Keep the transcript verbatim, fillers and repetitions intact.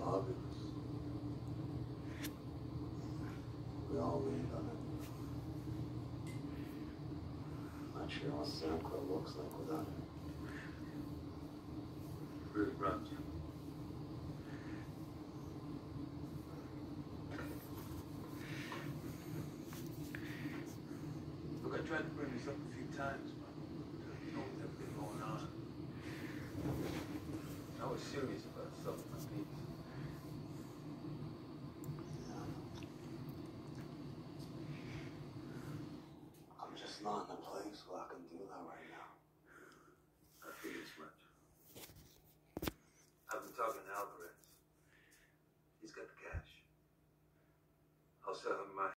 obvious. We all leaned on it. Not sure what San Quentin looks like without it. Really rough, Jim. Look, I tried to bring this up a few times, but you know, with everything going on, I was serious about selling my piece. I'm just not in a place where I can do that right now. I figured as much. I've been talking to Alvarez. He's got the cash. I'll sell him my